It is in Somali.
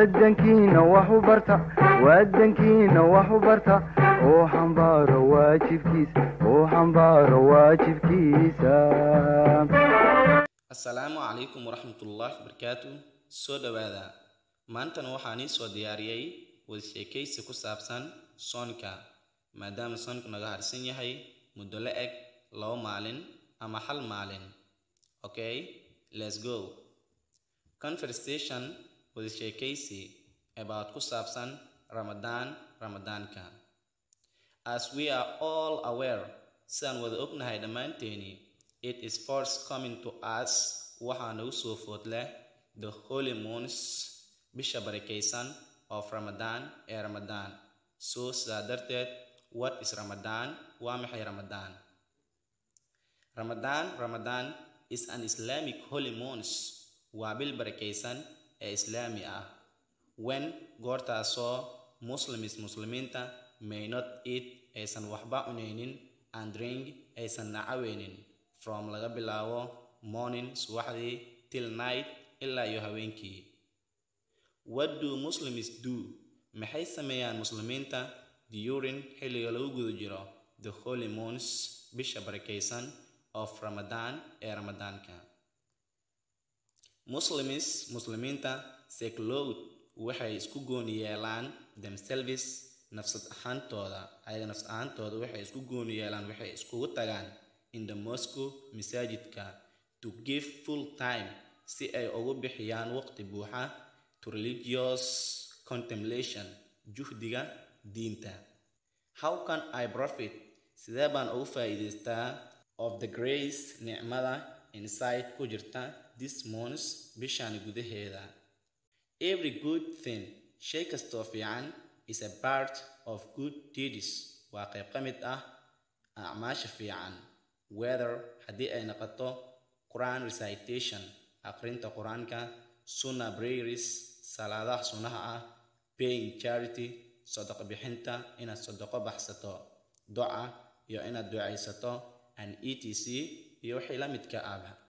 wadankiina wax u barta wadankiina wax u barta oo xambaaro waajibkiisa oo xambaaro waajibkiisa. Assalaamu calaykum waraxmatullaahi wabarakaatuh. Soo dhawaada. Maantana waxaan soo diyaariyay wada sheekaysi ku saabsan soonka, maadaama soonku naga harsan yahay muddo la eg 2 maalin ama 1 maalin. Okay, let's go. Conversation wada sheekaysi about ku saabsan Ramadaanka. As we are all aware, sidaan wada ognahay dhammaanteeni, it is first coming to us waxaa nagu soo food leh the holy moons, bisha barakaysan of Ramadan ee Ramadan. So sidaa darteed, what is Ramadan? Waa maxay Ramadan? Ramadan is an Islamic holy moons. Waa bil barakaysan ee Islaami ah. When goortaasoo muslimiinta may not eat, aysan waxba cunaynin, and drink, aysan nacaweynin, from laga bilaabo morning subaxdii till night ilaa iyo habeenkii. What do Muslims do? Maxay sameeyaan muslimiinta during xilliga lagu guda jiro the holy moons, bisha barakaysan of Ramadan ee Ramadaanka? Muslimiinta seclude waxay isku gooni yeelaan themselves nafsad ahaantooda waxay isku gooni yeelaan, waxay iskugu tagaan in the mosque masaajidka to give full time si ay ugu bixiyaan waqti buuxa to religious contemplation, juhdiga diinta. How can I profit? Sidee baan ugu faa'iidaystaa of the grace nicmada inside ku jirta this month, bishaan gudaheeda? Every good thing, shay kastoo fiican, is a part of good deeds. Waa qayb ka mid ah acmaasha fiican. Whether haddii ay noqoto Quran recitation, aqrinta Quraanka, sunnah prayers, salaadaha sunnaha ah, paying charity, sadaqa bixinta, inaad sadaqo baxsato, duca iyo inaad ducaysato, and etc. iyo wixii la midka ah.